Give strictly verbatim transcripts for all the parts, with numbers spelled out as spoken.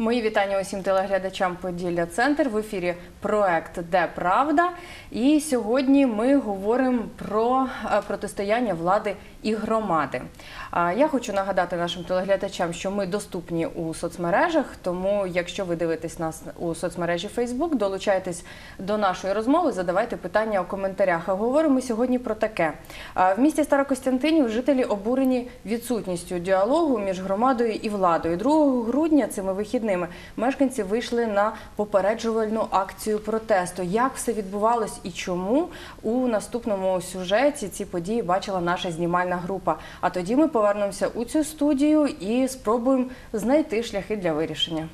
Мої вітання усім телеглядачам Поділля Центр. В ефірі проект «Де правда?». І сьогодні ми говоримо про протистояння влади і громади. Я хочу нагадати нашим телеглядачам, що ми доступні у соцмережах, тому якщо ви дивитесь нас у соцмережі Фейсбук, долучайтесь до нашої розмови, задавайте питання у коментарях. А говоримо сьогодні про таке. В місті Старокостянтинів жителі обурені відсутністю діалогу між громадою і владою. другого грудня цими вихідними мешканці вийшли на попереджувальну акцію протесту. Як все відбувалось і чому, у наступному сюжеті ці події бачила наша знімальна група. А тоді ми повернемося у цю студію і спробуємо знайти шляхи для вирішення.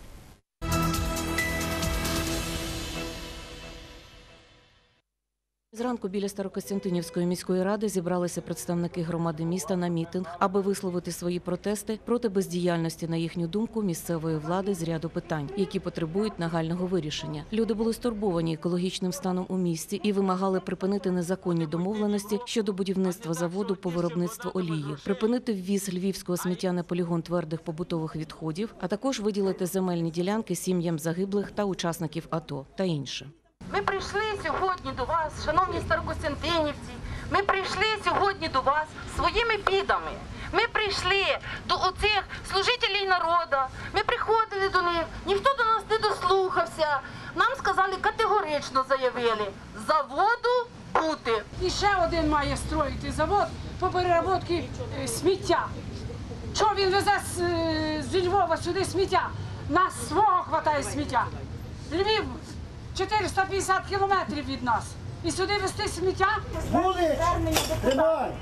Зранку біля Старокостянтинівської міської ради зібралися представники громади міста на мітинг, аби висловити свої протести проти бездіяльності, на їхню думку, місцевої влади з ряду питань, які потребують нагального вирішення. Люди були стурбовані екологічним станом у місті і вимагали припинити незаконні домовленості щодо будівництва заводу по виробництву олії, припинити ввіз львівського сміття на полігон твердих побутових відходів, а також виділити земельні ділянки сім'ям загиблих та учасників АТО та інше. Ми прийшли сьогодні до вас, шановні старокостянтинівці, ми прийшли сьогодні до вас своїми бідами. Ми прийшли до оцих служителів народу, ми приходили до них, ніхто до нас не дослухався. Нам сказали, категорично заявили, заводу бути. І ще один має строїти завод по переробці сміття. Що він везе з, з Львова сюди сміття? Нас свого хватає сміття. Львів чотириста п'ятдесят кілометрів від нас. І сюди везти сміття? Були! Тримай!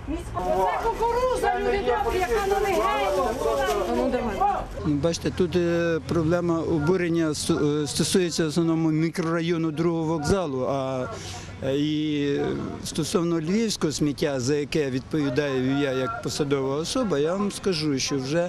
Це кукуруза, люди добрі, яка на легені. Бачите, тут проблема обурення стосується в основному мікрорайону другого вокзалу, а і стосовно львівського сміття, за яке відповідаю я як посадова особа, я вам скажу, що вже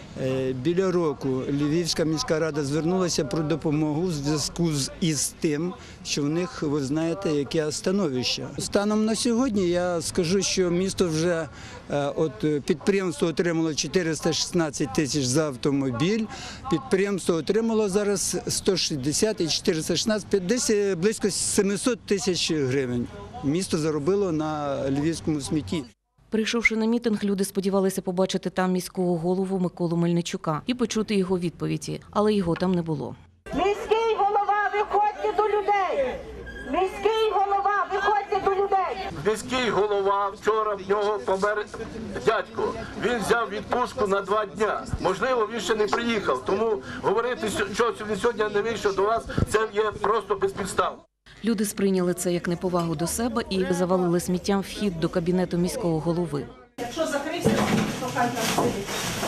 біля року Львівська міська рада звернулася про допомогу в зв'язку із тим, що в них, ви знаєте, яке становище. Станом на сьогодні я скажу, що місто вже, от підприємство отримало чотириста шістнадцять тисяч за автомобіль, підприємство отримало зараз сто шістдесят і чотириста шістнадцять, десь близько сімсот тисяч гривень. Місто заробило на львівському смітті. Прийшовши на мітинг, люди сподівалися побачити там міського голову Миколу Мельничука і почути його відповіді, але його там не було. Міський голова, виходьте до людей! Міський голова, виходьте до людей! Міський голова, вчора в нього помер дядько. Він взяв відпустку на два дня. Можливо, він ще не приїхав. Тому говорити, що він сьогодні не вийшов до вас, це є просто безпідстав. Люди сприйняли це як неповагу до себе і завалили сміттям вхід до кабінету міського голови. Якщо закрився, то хай там сидить.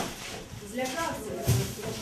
Злякався.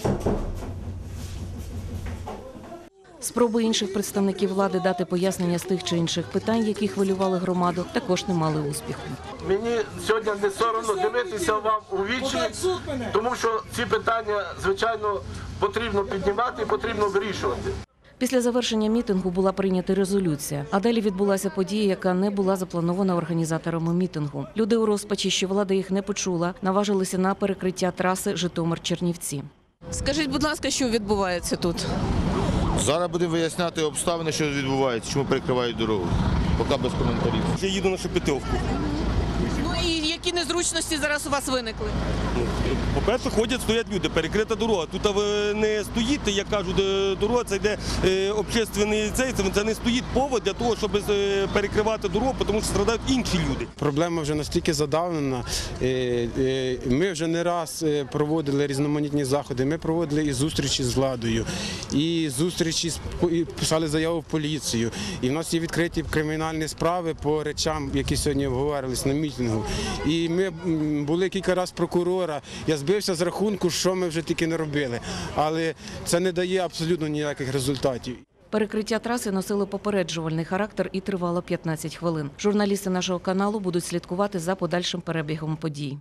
Спроби інших представників влади дати пояснення з тих чи інших питань, які хвилювали громаду, також не мали успіху. Мені сьогодні не соромно дивитися вам у вічі, тому що ці питання, звичайно, потрібно піднімати і потрібно вирішувати. Після завершення мітингу була прийнята резолюція, а далі відбулася подія, яка не була запланована організаторами мітингу. Люди у розпачі, що влада їх не почула, наважилися на перекриття траси Житомир-Чернівці. Скажіть, будь ласка, що відбувається тут? Зараз будемо виясняти обставини, що відбувається, чому перекривають дорогу. Поки без коментарів. Я їду на Шепетівку. Ну і які незручності зараз у вас виникли? По-перше, ходять, стоять люди, перекрита дорога. Тут не стоїть, я кажу, дорога, це йде общественний цей, це не стоїть повод для того, щоб перекривати дорогу, тому що страдають інші люди. Проблема вже настільки задавнена. Ми вже не раз проводили різноманітні заходи, ми проводили і зустрічі з владою, і зустрічі, і писали заяву в поліцію. І в нас є відкриті кримінальні справи по речам, які сьогодні обговорились на мітингу. І ми були кілька разів прокурора, я збився з рахунку, що ми вже тільки не робили, але це не дає абсолютно ніяких результатів. Перекриття траси носило попереджувальний характер і тривало п'ятнадцять хвилин. Журналісти нашого каналу будуть слідкувати за подальшим перебігом подій.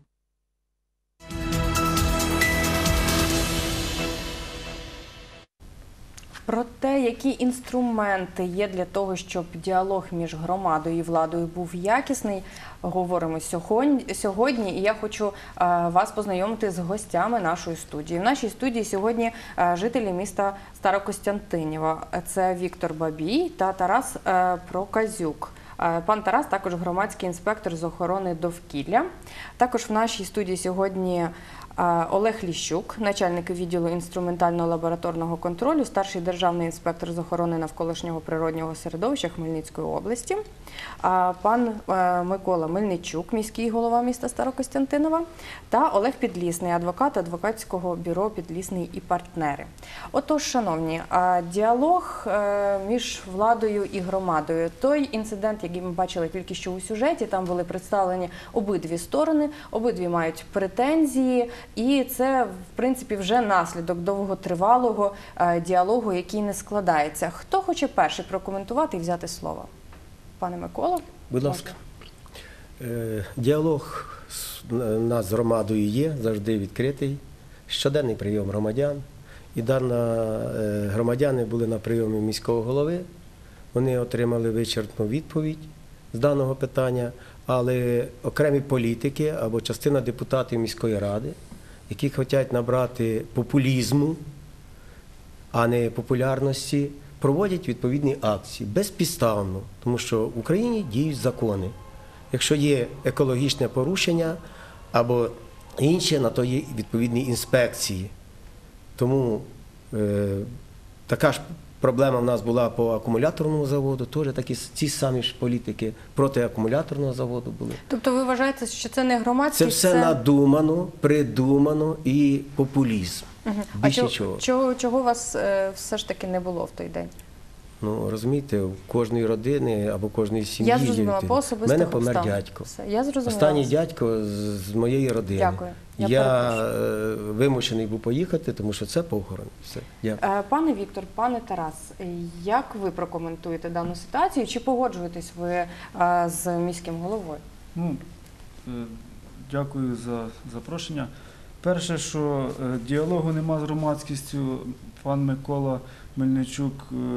Про те, які інструменти є для того, щоб діалог між громадою і владою був якісний, говоримо сьогодні. І я хочу вас познайомити з гостями нашої студії. В нашій студії сьогодні жителі міста Старокостянтинєва. Це Віктор Бабій та Тарас Проказюк. Пан Тарас також громадський інспектор з охорони довкілля. Також в нашій студії сьогодні Олег Ліщук, начальник відділу інструментально-лабораторного контролю, старший державний інспектор з охорони навколишнього природнього середовища Хмельницької області, пан Микола Мельничук, міський голова міста Старокостянтинова, та Олег Підлісний, адвокат адвокатського бюро «Підлісний і партнери». Отож, шановні, діалог між владою і громадою. Той інцидент, який ми бачили тільки що у сюжеті, там були представлені обидві сторони, обидві мають претензії. І це, в принципі, вже наслідок довготривалого діалогу, який не складається. Хто хоче перший прокоментувати і взяти слово? Пане Микола? Будь ласка. Діалог у нас з громадою є, завжди відкритий. Щоденний прийом громадян. І дана громадяни були на прийомі міського голови. Вони отримали вичерпну відповідь з даного питання. Але окремі політики або частина депутатів міської ради, які хочуть набрати популізму, а не популярності, проводять відповідні акції безпідставно, тому що в Україні діють закони. Якщо є екологічне порушення або інше, на то є відповідні інспекції. Тому е, така ж проблема в нас була по акумуляторному заводу, теж такі ці самі ж політики проти акумуляторного заводу були. Тобто ви вважаєте, що це не громадськість? Це все це... надумано, придумано і популізм. Угу. Більше а чого. Чого, чого у вас е, все ж таки не було в той день? Ну, розумієте, у кожної родини або кожної сім'ї я зрозуміла, по особистих мене помер обставин. дядько. Все. Я зрозуміла. Останній дядько з моєї родини. Дякую. Я, я вимушений був поїхати, тому що це похорон. Все. Дякую. Пане Віктор, пане Тарас, як ви прокоментуєте дану ситуацію? Чи погоджуєтесь ви з міським головою? Ну, дякую за запрошення. Перше, що діалогу нема з громадськістю, пан Микола Мельничук,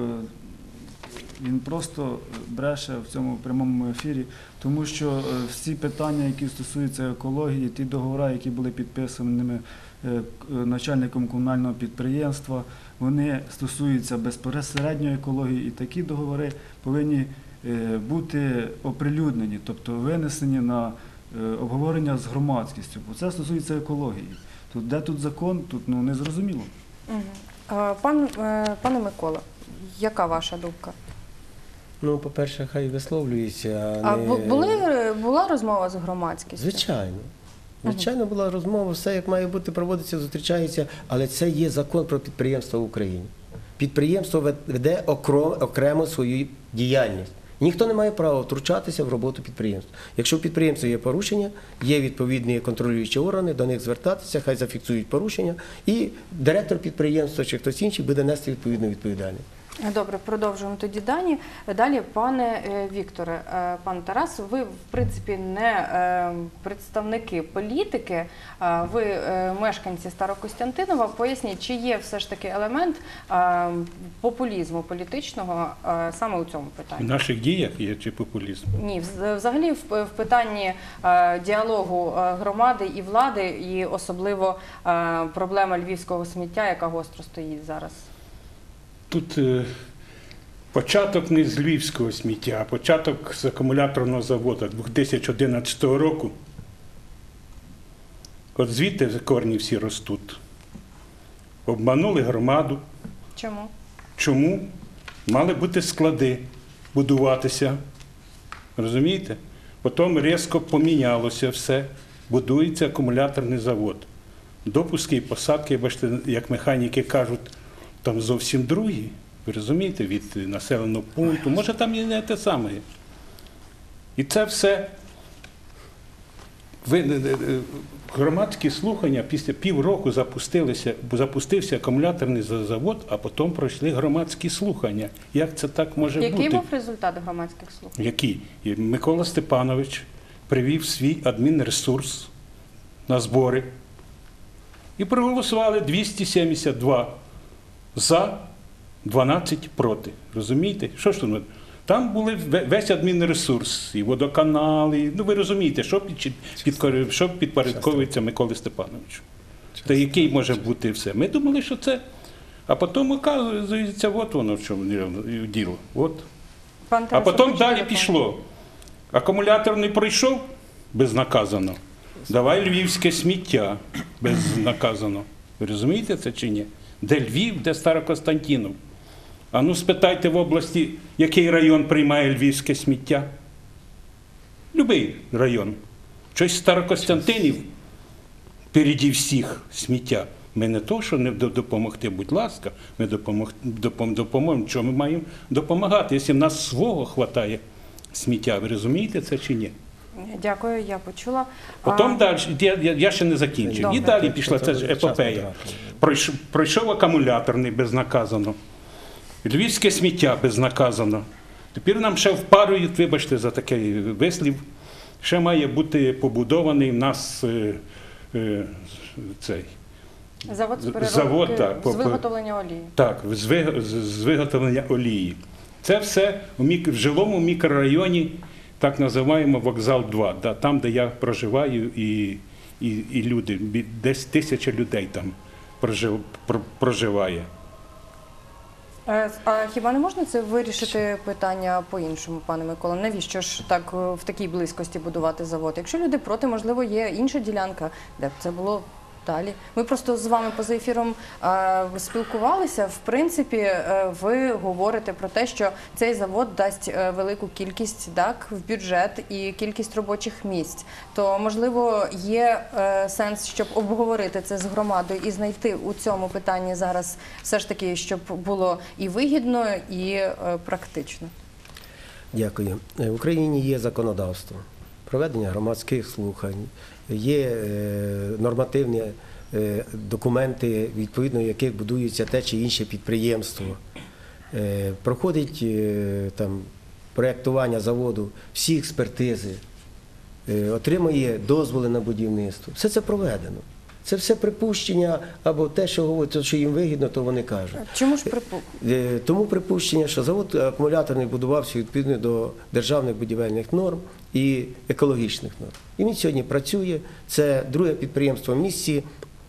він просто бреше в цьому прямому ефірі, тому що всі питання, які стосуються екології, ті договори, які були підписаними начальником комунального підприємства, вони стосуються безпосередньо екології, і такі договори повинні бути оприлюднені, тобто винесені на обговорення з громадськістю, бо це стосується екології. Тут, де тут закон, тут ну, не зрозуміло. Угу. Пан, пане Микола, яка ваша думка? Ну, по-перше, хай висловлюється. А не... були, була розмова з громадськістю? Звичайно. Звичайно, була розмова, все як має бути, проводиться, зустрічається, але це є закон про підприємства в Україні. Підприємство веде окремо свою діяльність. Ніхто не має права втручатися в роботу підприємства. Якщо в підприємстві є порушення, є відповідні контролюючі органи, до них звертатися, хай зафіксують порушення, і директор підприємства чи хтось інший буде нести відповідну відповідальність. Добре, продовжуємо тоді дані. Далі, пане Вікторе, пан Тарас, ви, в принципі, не представники політики, ви мешканці Старокостянтинова. Поясніть, чи є все ж таки елемент популізму політичного саме у цьому питанні? В наших діях є чи популізм? Ні, взагалі в питанні діалогу громади і влади, і особливо проблема львівського сміття, яка гостро стоїть зараз. Тут е, початок не з львівського сміття, а початок з акумуляторного заводу дві тисячі одинадцятого року. От звідти корні всі ростуть. Обманули громаду. Чому? Чому? Мали бути склади будуватися. Розумієте? Потім різко помінялося все. Будується акумуляторний завод. Допуски і посадки, бачите, як механіки кажуть, там зовсім другі, ви розумієте, від населеного пункту. Може там і не те саме. І це все громадські слухання після півроку запустилися, запустився акумуляторний завод, а потім пройшли громадські слухання. Як це так може Який бути? Який був результат громадських слухань? Який? Микола Степанович привів свій адмінресурс на збори і проголосували двісті сімдесят два за дванадцять проти. Розумієте? Що ж тут? Там були весь адмінресурс, і водоканали. Ну ви розумієте, що, під, під, що підпорядковується Миколі Степановичу. Та який може бути все. Ми думали, що це. А потім, оказується, от воно в чому діло. От. А потім далі пішло. Акумулятор не пройшов безнаказано. Давай львівське сміття безнаказано. Ви розумієте це чи ні? Де Львів, де Старокостянтинів? А ну спитайте в області, який район приймає львівське сміття? Любий район. Щось Старокостянтинів впереді всіх сміття. Ми не то, що не допомогти, будь ласка, ми допоможемо, що ми маємо допомагати, якщо в нас свого вистачає сміття. Ви розумієте це чи ні? Дякую, я почула. Потім а... далі, я, я ще не закінчив. Добре. І далі пішла ця епопея. Пройшов, пройшов акумуляторний безнаказано. Львівське сміття безнаказано. Тепер нам ще впарують, вибачте за такий вислів, ще має бути побудований в нас е, е, цей завод з переробки, завод, так, з виготовлення олії. Так, з, ви, з виготовлення олії. Це все в, мік, в жилому мікрорайоні, так називаємо вокзал два, да, там, де я проживаю, і, і, і люди, десь тисяча людей там прожив, проживає. А хіба не можна це вирішити питання по-іншому, пане Микола? Навіщо ж так в такій близькості будувати завод? Якщо люди проти, можливо, є інша ділянка, де б це було далі. Ми просто з вами поза ефіром е, спілкувалися. В принципі, е, ви говорите про те, що цей завод дасть е, велику кількість так, в бюджет і кількість робочих місць. То, можливо, є е, сенс, щоб обговорити це з громадою і знайти у цьому питанні зараз все ж таки, щоб було і вигідно, і е, практично. Дякую. В Україні є законодавство, проведення громадських слухань, є нормативні документи, відповідно яких будується те чи інше підприємство. Проходить там проєктування заводу, всі експертизи, отримує дозволи на будівництво. Все це проведено. Це все припущення, або те, що говорять, що їм вигідно, то вони кажуть. Чому ж припущення? Тому припущення, що завод акумуляторний будувався відповідно до державних будівельних норм і екологічних норм. І він сьогодні працює. Це друге підприємство в місті,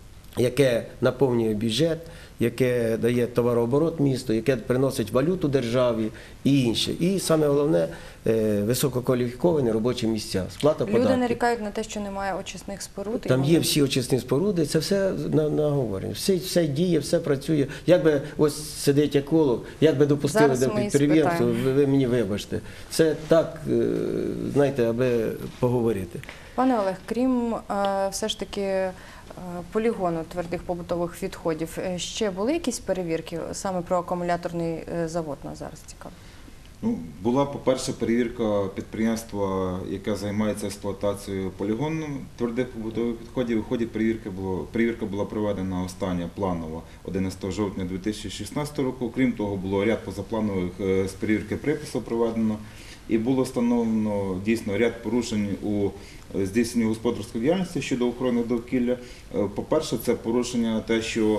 яке наповнює бюджет, яке дає товарооборот місту, яке приносить валюту державі і інше. І саме головне – висококваліфіковані робочі місця, сплата податків. Люди нарікають на те, що немає очисних споруд. Там є всі очисні споруди, це все наговорено. Все, все діє, все працює. Якби ось сидить еколог, як би допустили до підприємства, ви, ви мені вибачте. Це так, знаєте, аби поговорити. Пане Олег, крім все ж таки полігону твердих побутових відходів, ще були якісь перевірки саме про акумуляторний завод нас зараз цікаво? Ну, була, по-перше, перевірка підприємства, яке займається експлуатацією полігону твердих побутових відходів. У ході перевірки було, перевірка була проведена остання планова одинадцятого жовтня дві тисячі шістнадцятого року. Крім того, було ряд позапланових з перевірки приписів проведено. І було встановлено дійсно ряд порушень у здійсненні господарської діяльності щодо охорони довкілля. По-перше, це порушення те, що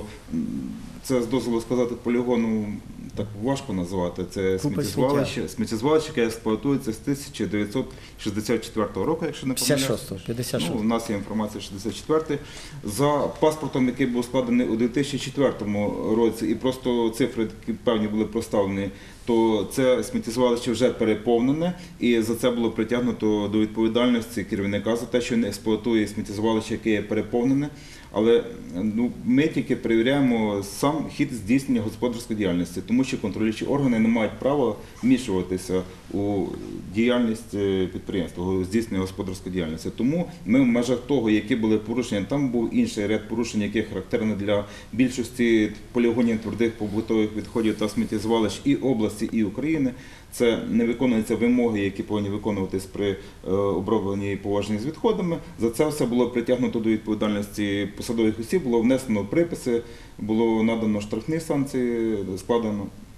це, з дозволу сказати, полігону так важко назвати, це сміттєзвалище, сміттєзвалище, яке експлуатується з тисяча дев'ятсот шістдесят четвертого року, якщо не помиляюсь. п'ятдесят шостого. Ну, у нас є інформація шістдесят четвертий. За паспортом, який був складений у дві тисячі четвертому році, і просто цифри певні були проставлені, то це сміттєзвалище вже переповнене, і за це було притягнуто до відповідальності керівника за те, що він експлуатує сміттєзвалище, яке є переповнене. Але ну, ми тільки перевіряємо сам хід здійснення господарської діяльності, тому що контролюючі органи не мають права вмішуватися у діяльність підприємства, у здійснення господарської діяльності. Тому ми в межах того, які були порушення, там був інший ряд порушень, які характерні для більшості полігонів твердих побутових відходів та сміттєзвалищ і області, і України. Це не виконуються вимоги, які повинні виконуватись при обробленні поводженні з відходами. За це все було притягнуто до відповідальності посадових осіб, було внесено приписи, було надано штрафні санкції, складено.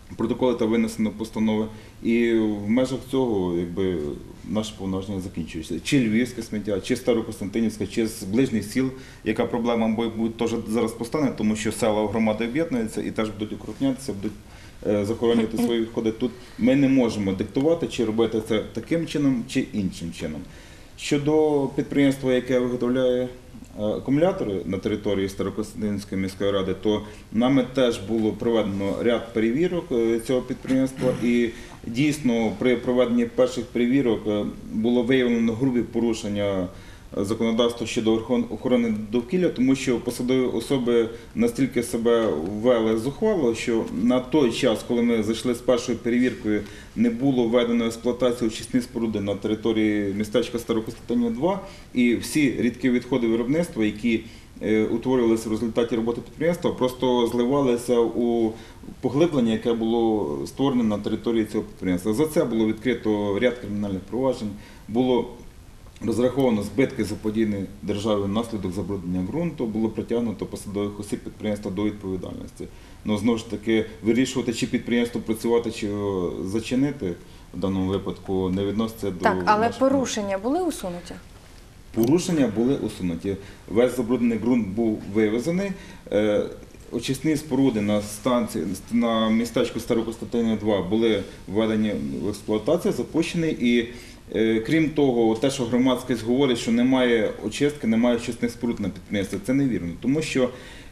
протоколи та винесено постанови. І в межах цього якби, наше повноваження закінчується. Чи львівське сміття, чи старокостянтинівське, чи з ближніх сіл, яка проблема мабуть, теж зараз постане, тому що села громади об'єднуються і теж будуть укрупнятися, будуть захоронювати свої відходи. Тут ми не можемо диктувати, чи робити це таким чином, чи іншим чином. Щодо підприємства, яке виготовляє акумулятори на території Старокостянтинівської міської ради, то нами теж було проведено ряд перевірок цього підприємства, і дійсно при проведенні перших перевірок було виявлено грубі порушення законодавства щодо охорони довкілля, тому що посадові особи настільки себе ввели зухвало, що на той час, коли ми зайшли з першою перевіркою, не було введено експлуатацію очисні споруди на території містечка Старокостянтинів два, і всі рідкі відходи виробництва, які утворювалися в результаті роботи підприємства, просто зливалися у поглиблення, яке було створене на території цього підприємства. За це було відкрито ряд кримінальних проваджень, було розраховано збитки заподіяні державі внаслідок забруднення ґрунту, було притягнуто посадових осіб підприємства до відповідальності. Ну, знову ж таки, вирішувати, чи підприємство працювати, чи його зачинити, в даному випадку не відноситься до... Так, але порушення були усунуті? Порушення були усунуті. Весь забруднений ґрунт був вивезений. Очисні споруди на станції, на містечку Старокостянтинів два були введені в експлуатацію, запущені, і крім того, те, що громадськість говорить, що немає очистки, немає очисних споруд на підприємстві, це невірно, тому що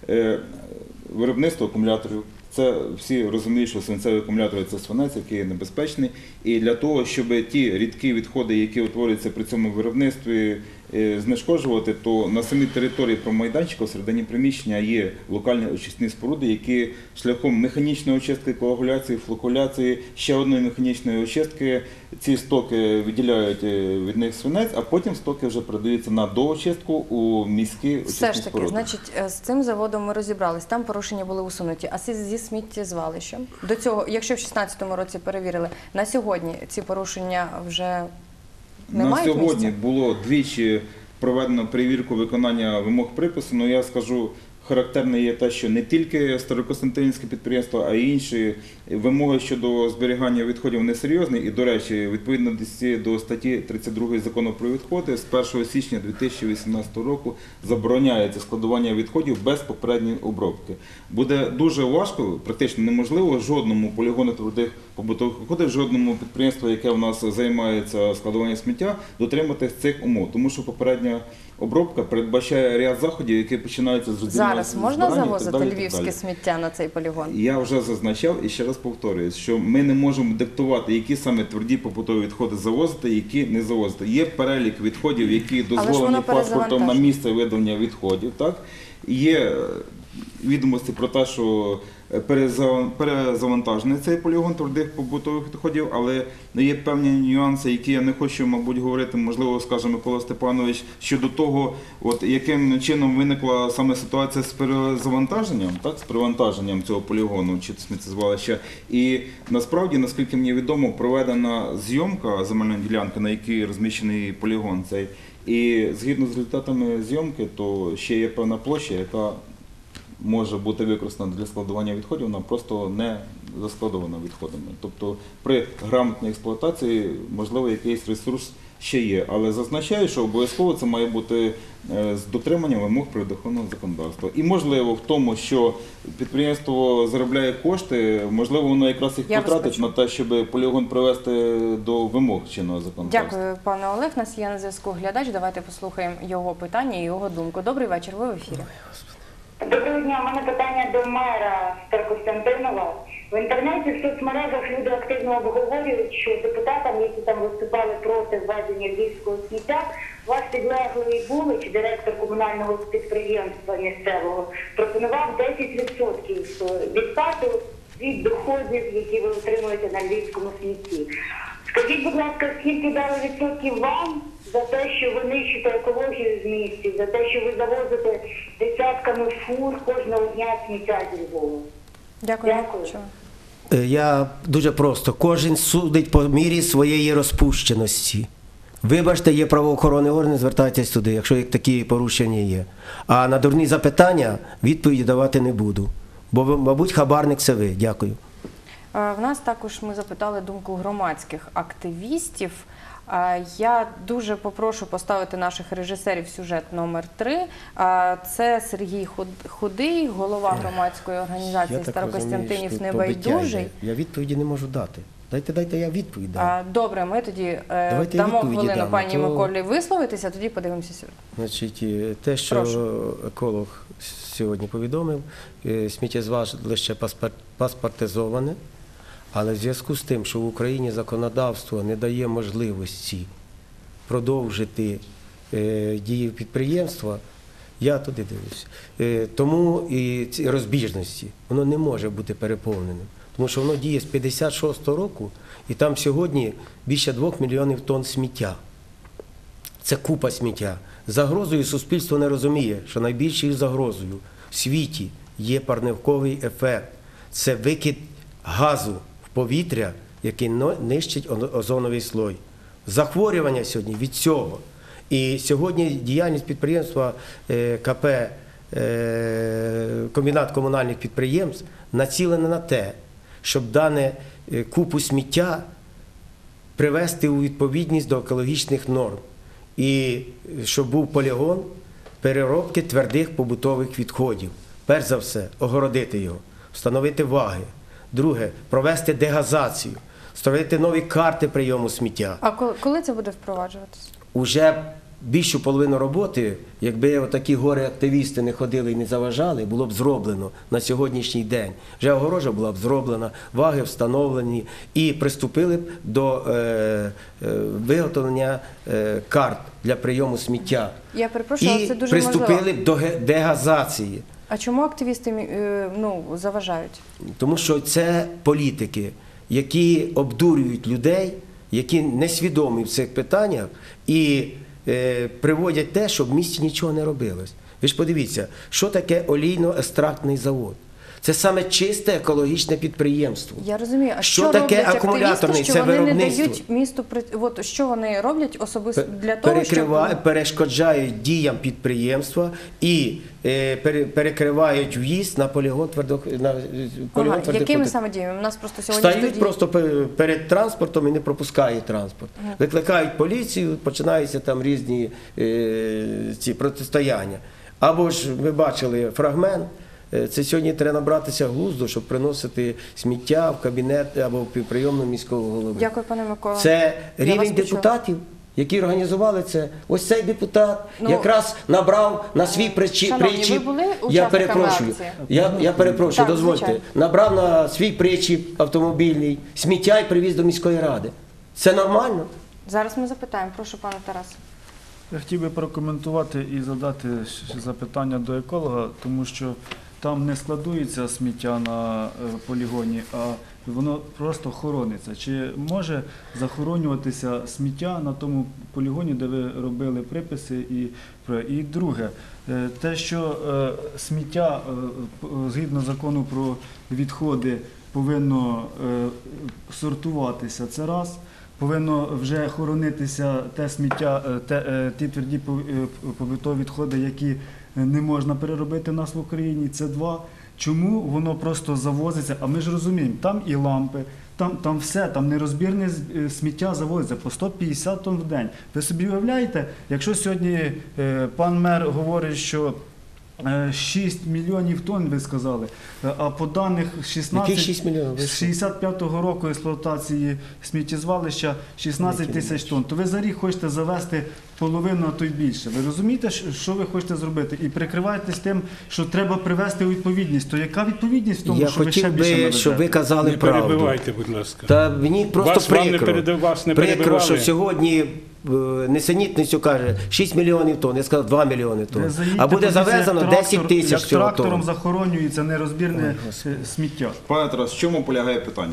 виробництво акумуляторів, це всі розуміють, що свинцеві акумулятори – це свинець, який є небезпечний, і для того, щоб ті рідкі відходи, які утворюються при цьому виробництві, знешкоджувати, то на самій території промайданчика всередині приміщення є локальні очисні споруди, які шляхом механічної очистки, коагуляції, флокуляції, ще одної механічної очистки, ці стоки виділяють від них свинець, а потім стоки вже передаються на доочистку у міські очисні споруди. Все ж таки, значить, з цим заводом ми розібрались, там порушення були усунуті, а зі сміттєзвалищем? До цього, якщо в шістнадцятому році перевірили, на сьогодні ці порушення вже не на мають сьогодні місця? було двічі проведено перевірку виконання вимог припису, але я скажу, характерне є те, що не тільки Старокостянтинівське підприємство, а й інші вимоги щодо зберігання відходів несерйозні. І, до речі, відповідно до статті тридцять другої закону про відходи, з першого січня дві тисячі вісімнадцятого року забороняється складування відходів без попередньої обробки. Буде дуже важко, практично неможливо, жодному полігону твердих побутових відходів, жодному підприємству, яке у нас займається складуванням сміття, дотриматись цих умов, тому що попередня обробка передбачає ряд заходів, які починаються з роздільного Зараз можна завозити львівське сміття на цей полігон? Я вже зазначав і ще раз повторюю, що ми не можемо диктувати, які саме тверді побутові відходи завозити, які не завозити. Є перелік відходів, які дозволені паспортом на місце видалення відходів. Так? Є відомості про те, що перезавантажений цей полігон твердих побутових відходів, але є певні нюанси, які я не хочу, мабуть, говорити, можливо, скаже Микола Степанович, щодо того, от, яким чином виникла саме ситуація з перезавантаженням, так, з перевантаженням цього полігону чи сміттєзвалища. І насправді, наскільки мені відомо, проведена зйомка земельної ділянки, на якій розміщений полігон цей. І згідно з результатами зйомки, то ще є певна площа, яка може бути використана для складування відходів, вона просто не заскладована відходами. Тобто при грамотній експлуатації, можливо, якийсь ресурс ще є. Але зазначаю, що обов'язково це має бути з дотриманням вимог природоохоронного законодавства. І можливо в тому, що підприємство заробляє кошти, можливо, воно якраз їх потратить на те, щоб полігон привести до вимог чинного законодавства. Дякую, пане Олег. У нас є на зв'язку глядач. Давайте послухаємо його питання і його думку. Добрий вечір, ви в ефірі. Доброго дня, у мене питання до мера Старокостянтинова. В інтернеті, в соцмережах люди активно обговорюють, що депутатам, які там виступали проти введення львівського сміття, ваш підлеглий Булич, директор комунального підприємства місцевого, пропонував десять відсотків відплати від доходів, які ви отримуєте на львівському смітті. Скажіть, будь ласка, скільки дали відсотків вам за те, що ви нищите екологію з місті, за те, що ви завозите десятками фур кожного дня сміття зі Львова? Дякую. Дякую. Я дуже просто. Кожен судить по мірі своєї розпущеності. Вибачте, є правоохоронні органи, звертайтесь туди, якщо такі порушення є. А на дурні запитання відповіді давати не буду. Бо, мабуть, хабарник це ви. Дякую. Е, В нас також ми запитали думку громадських активістів. Е, Я дуже попрошу поставити наших режисерів сюжет номер три. Е, Це Сергій Худ- Худий, голова громадської організації Старокостянтинів Небайдужий. Я відповіді не можу дати. Дайте, дайте я відповідь дам. Е, Добре, ми тоді е, Давайте я дамо відповіді хвилину дам, пані то- Миколі висловитися, тоді подивимося сюжет. Значить, е, те, що Прошу. еколог сьогодні повідомив, е, сміттєзвалище паспор- паспортизоване, але в зв'язку з тим, що в Україні законодавство не дає можливості продовжити е, дію підприємства, я туди дивлюся. Е, тому і ці розбіжності, воно не може бути переповненим. Тому що воно діє з п'ятдесят шостого року, і там сьогодні більше двох мільйонів тонн сміття. Це купа сміття. Загрозою суспільство не розуміє, що найбільшою загрозою в світі є парниковий ефект. Це викид газу в повітря, який но- нищить о- озоновий слой. Захворювання сьогодні від цього. І сьогодні діяльність підприємства е, КП е, комбінат комунальних підприємств націлена на те, щоб дане е, купу сміття привести у відповідність до екологічних норм. І щоб був полігон переробки твердих побутових відходів. Перш за все, огородити його, встановити ваги. Друге, провести дегазацію, створити нові карти прийому сміття. А коли, коли це буде впроваджуватися? Уже більшу половину роботи, якби отакі горе-активісти не ходили і не заважали, було б зроблено на сьогоднішній день. Вже огорожа була б зроблена, ваги встановлені і приступили б до е, е, виготовлення е, карт для прийому сміття. Я перепрошую, але І це дуже приступили важливо. б до ге- дегазації. А чому активісти е, ну, заважають? Тому що це політики, які обдурюють людей, які несвідомі в цих питаннях і е, приводять те, щоб в місті нічого не робилось. Ви ж подивіться, що таке олійно-екстрактний завод? Це саме чисте екологічне підприємство. Я розумію, а Що що, таке роблять акумуляторний? активісти, що Це вони не виробництво. дають місту при- от що вони роблять особисто для того, Перекрива- щоб перешкоджають діям підприємства і е, пере- перекривають в'їзд на полігон твердох на е, полігон ага, твердих якими побут- саме діями? У нас просто сьогодні в Стають студії... просто пе- перед транспортом і не пропускають транспорт. Мгм. Викликають поліцію, починаються там різні е, ці протистояння. Або ж ви бачили фрагмент. е, Це сьогодні треба набратися глузду, щоб приносити сміття в кабінет або в прийомну міського голови. Дякую, пане Микола. Це Я вас рівень почула. депутатів, які організували це. Ось цей депутат Ну, якраз набрав на свій причіп. шановні, ви причіп. були Я учасниками перепрошую. акції? Я, я перепрошую, Так, дозвольте. звичайно. Набрав на свій причіп автомобільний сміття і привіз до міської ради. Це нормально? Зараз ми запитаємо. Прошу, пане Тарас. Я хотів би прокоментувати і задати ще запитання до еколога, тому що там не складується сміття на е, полігоні, а воно просто хорониться. Чи може захоронюватися сміття на тому полігоні, де ви робили приписи? І, про- і друге, е, те, що е, сміття е, п- згідно закону про відходи повинно е, сортуватися, це раз. Повинно вже хоронитися те сміття, е, те, е, ті тверді пов- е, побутові відходи, які не можна переробити в нас в Україні. Це два. Чому воно просто завозиться? А ми ж розуміємо, там і лампи, там, там все, там нерозбірне з- е, сміття завозиться по сто п'ятдесят тонн в день. Ви собі уявляєте, якщо сьогодні е, пан мер говорить, що е, шість мільйонів тонн, ви сказали, е, а по даних шістнадцять, Яких шість мільйонів? Ви з шістдесят п'ятого року експлуатації сміттєзвалища шістнадцять тисяч тонн, то ви за рік хочете завести половину, а то й більше. Ви розумієте, що що ви хочете зробити? І прикриваєтесь тим, що треба привести у відповідність. То яка відповідність в тому, Я що ви ще хотів більше би, наведете? щоб ви казали Не правду. перебивайте, будь ласка. Та мені просто Вас- вам не прикро. передав- вас не прикро, перебивали. що сьогодні е, несенітницю каже шість мільйонів тонн, я сказав два мільйони Ви тонн. заїдьте, А буде подивіться, завезено як десять трактор- тисяч як цього трактором тонн. захоронюється нерозбірне е, сміття. Пане Тарас, в чому полягає питання?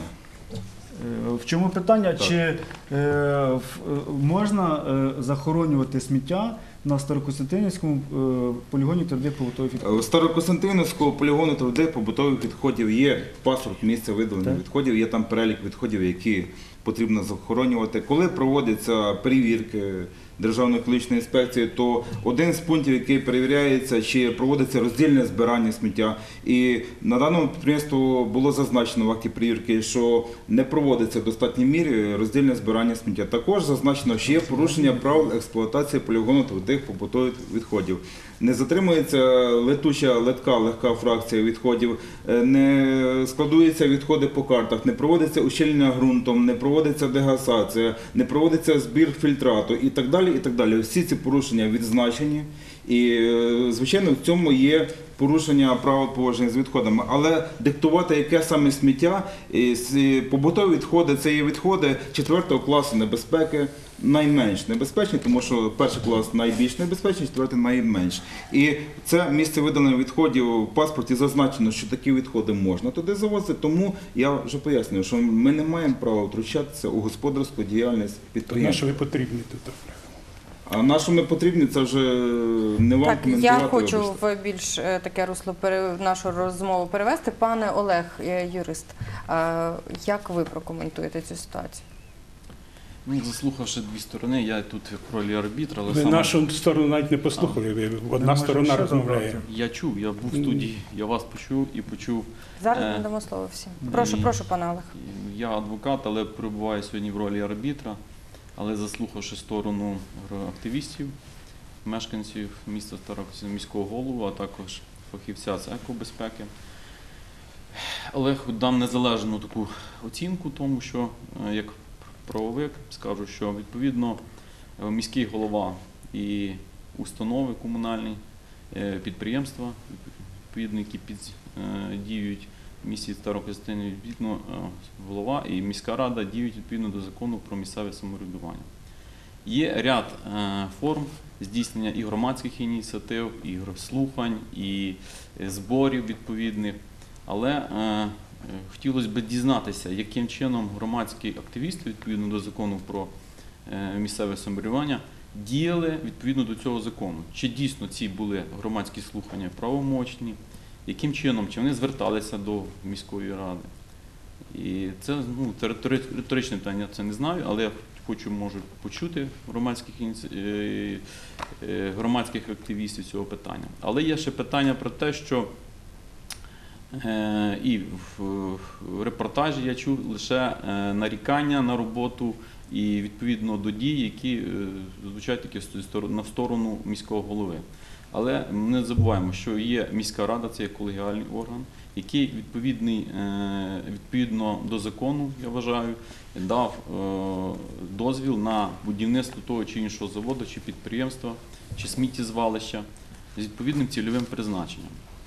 Е, В чому питання? Чи е, в- е, можна е, захоронювати сміття на Старокостянтинівському е, полігоні твердих побутових відходів? У Старокостянтинівського полігону твердих побутових відходів є паспорт місця видалення Так. відходів, є там перелік відходів, які потрібно захоронювати. Коли проводяться перевірки Державної екологічної інспекції, то один з пунктів, який перевіряється, чи проводиться роздільне збирання сміття. І на даному підприємстві було зазначено в акті перевірки, що не проводиться в достатній мірі роздільне збирання сміття. Також зазначено, що є порушення правил експлуатації полігону твердих побутових відходів. Не затримується летуча легка, легка фракція відходів, не складуються відходи по картах, не проводиться ущільнення ґрунтом, не проводиться дегасація, не проводиться збір фільтрату і так далі, і так далі. Всі ці порушення відзначені і, звичайно, в цьому є порушення правил поводження з відходами. Але диктувати, яке саме сміття, побутові відходи, це є відходи четвертого класу небезпеки, найменш небезпечні, тому що перший клас найбільш небезпечний, четвертий найменш. І це місце видалення відходів в паспорті зазначено, що такі відходи можна туди завозити, тому я вже пояснюю, що ми не маємо права втручатися у господарську діяльність підприємств. То на що ви потрібні тут? А на що ми потрібні, це вже не вам Так, коментувати. я хочу вибачте. в більш е, таке русло пере- нашу розмову перевести. Пане Олег, е, юрист, е, як ви прокоментуєте цю ситуацію? Ну, заслухавши дві сторони, я тут в ролі арбітра, але Ви саме... нашу сторону навіть не послухали, ви- одна сторона розмовляє. Я чув, я був в студії, я вас почув і почув. Зараз е, надамо слово всім. Прошу, і- прошу, пане Олег. Я адвокат, але перебуваю сьогодні в ролі арбітра, але заслухавши сторону активістів, мешканців міста Старокостянтинівки, міського голову, а також фахівця з екобезпеки, Олег, дам незалежну таку оцінку тому, що е, як правовик скажу, що відповідно е, міський голова і установи комунальні, е, підприємства, відповідно, які під, е, діють в місті Старокостянтинівці, відповідно, е, голова і міська рада діють відповідно до закону про місцеве самоврядування. Є ряд е, форм здійснення і громадських ініціатив, і слухань, і зборів відповідних, але е, хотілося б дізнатися, яким чином громадські активісти, відповідно до закону про е, місцеве самоврядування, діяли відповідно до цього закону. Чи дійсно ці були громадські слухання правомочні, яким чином, чи вони зверталися до міської ради. І це ну, риторичне питання, я це не знаю, але я хочу, можу почути громадських, ініці... громадських активістів цього питання. Але є ще питання про те, що і в репортажі я чув лише нарікання на роботу і відповідно до дій, які звучать таки на сторону міського голови. Але не забуваємо, що є міська рада, це є колегіальний орган, який відповідний, відповідно до закону, я вважаю, дав дозвіл на будівництво того чи іншого заводу, чи підприємства, чи сміттєзвалища з відповідним цільовим призначенням.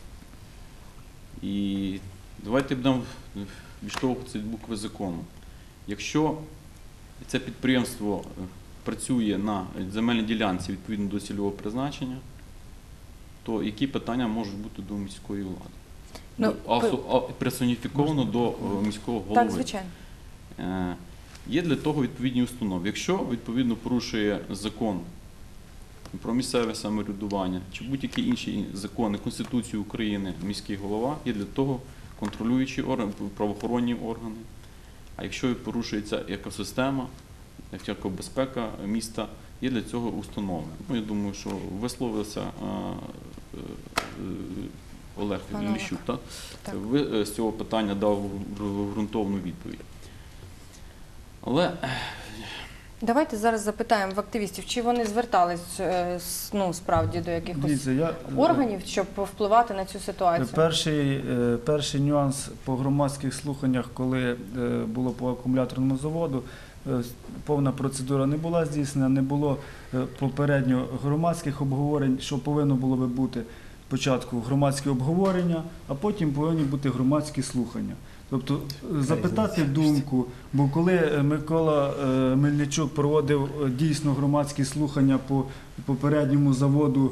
І давайте будемо відштовхуватися від букви закону. Якщо це підприємство працює на земельній ділянці відповідно до цільового призначення, то які питання можуть бути до міської влади? Ну, а, а персоніфіковано до міського голови. Так, звичайно. Е, є для того відповідні установи. Якщо відповідно порушує закон про місцеве самоврядування чи будь-які інші закони, Конституцію України, міський голова, є для того контролюючі органи, правоохоронні органи. А якщо порушується екосистема, екобезпека міста, є для цього установи. Ну, я думаю, що висловився а, а, Олег Ліщук, так? Так. Ви з цього питання дав ґрунтовну відповідь. Але давайте зараз запитаємо в активістів, чи вони звертались ну, справді до якихось Дивіться, я, органів, щоб впливати на цю ситуацію? Перший, перший нюанс по громадських слуханнях, коли було по акумуляторному заводу, повна процедура не була здійснена, не було попередньо громадських обговорень, що повинно було би бути спочатку громадські обговорення, а потім повинні бути громадські слухання. Тобто запитати думку, бо коли Микола Мельничук проводив дійсно громадські слухання по попередньому заводу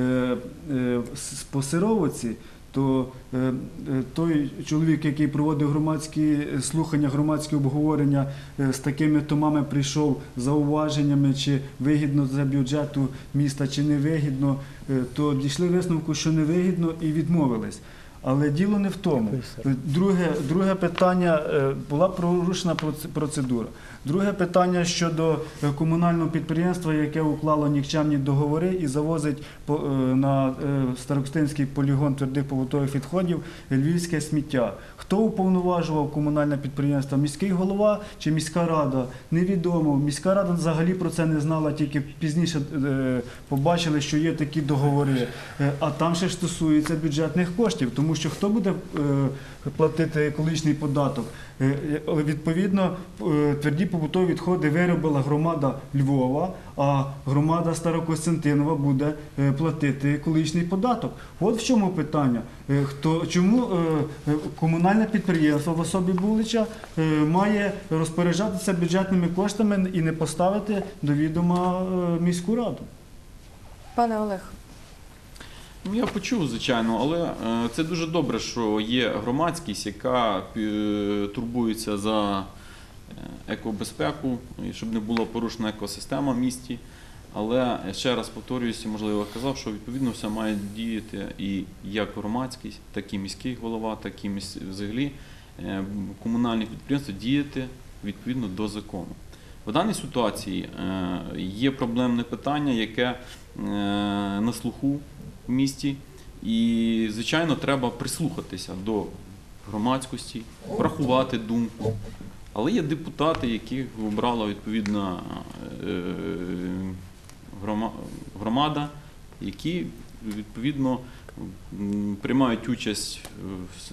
по Сировиці, то той чоловік, який проводив громадські слухання, громадські обговорення, з такими томами прийшов зауваженнями, чи вигідно для бюджету міста, чи не вигідно, то дійшли висновку, що не вигідно, і відмовились. Але діло не в тому. Друге, друге питання, е, була порушена проц- процедура. Друге питання щодо е, комунального підприємства, яке уклало нікчемні договори і завозить по- е, на е, Старокостянтинський полігон твердих побутових відходів львівське сміття. Хто уповноважував комунальне підприємство? Міський голова чи міська рада? Невідомо. Міська рада взагалі про це не знала, тільки пізніше е, побачили, що є такі договори. Е, а там ще ж стосується бюджетних коштів, тому що хто буде е, платити екологічний податок? Е, е, Відповідно, е, тверді побутові відходи виробила громада Львова, а громада Старокостянтинова буде е, платити екологічний податок. От в чому питання. Е, Хто, чому е, е, комунальне підприємство в особі Булича е, має розпоряджатися бюджетними коштами і не поставити до відома е, міську раду? Пане Олег. Ну, я почув, звичайно, але е, це дуже добре, що є громадськість, яка е, турбується за е, екобезпеку, і щоб не була порушена екосистема в місті. Але ще раз повторююся, можливо, я казав, що відповідно все має діяти і як громадськість, так і міський голова, так і міс... взагалі е, комунальні підприємства діяти відповідно до закону. В даній ситуації е, є проблемне питання, яке е, на слуху в місті, і, звичайно, треба прислухатися до громадськості, врахувати думку. Але є депутати, яких обрала відповідна е, грома- громада, які відповідно м, приймають участь в,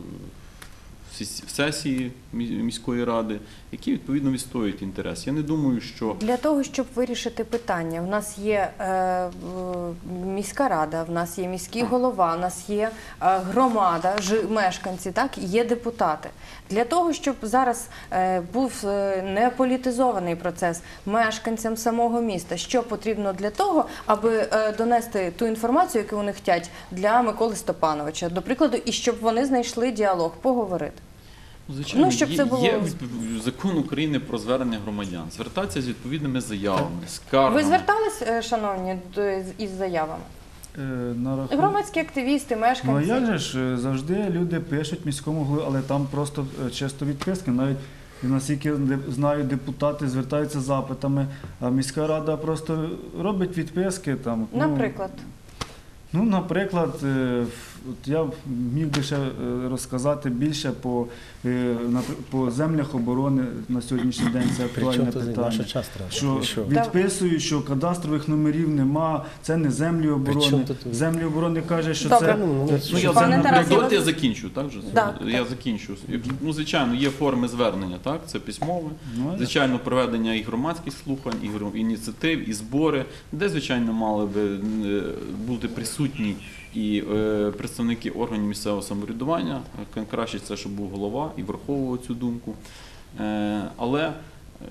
в сесії мі- міської ради, які відповідно відстоюють інтерес. Я не думаю, що Для того, щоб вирішити питання, в нас є е, в- міська рада, в нас є міський голова, в нас є е, громада, жи- мешканці, так, і є депутати. Для того, щоб зараз е, був е, не політизований процес мешканцям самого міста, що потрібно для того, аби е, донести ту інформацію, яку вони хочуть, для Миколи Степановича, до прикладу, і щоб вони знайшли діалог, поговорити. Звичайно, Ну, щоб є, це було- є відп- закон України про звернення громадян. Звертатися з відповідними заявами, скаргами. Ви звертались, е, шановні, до- із заявами? Е, на рахунок- Громадські активісти, Ну а мешканці. як же ж е, завжди люди пишуть міському голові, але там просто е, чисто відписки. Навіть наскільки я де- знаю, депутати звертаються з запитами, а міська рада просто робить відписки там. ну, Наприклад. Ну, наприклад, е, от я міг би ще е, розказати більше по, е, на- по землях оборони на сьогоднішній день. Це актуальне Причому тут питання. наша час треба? Що І що? відписують, що кадастрових номерів нема, це не землі оборони. Причому тут- Землі оборони каже, що Добре. це... Ну, це- Ну, що я, це, Пане за- Тарасе, дозвольте, ви- я закінчу, так же? Так, я так. закінчу. Ну, звичайно, є форми звернення, так? Це письмове. Ну, Звичайно, проведення і громадських слухань, і гром- ініціатив, і збори, де, звичайно, мали би е, бути присутні і е, представники органів місцевого самоврядування. Е, Краще це, щоб був голова і враховував цю думку. Е, але е,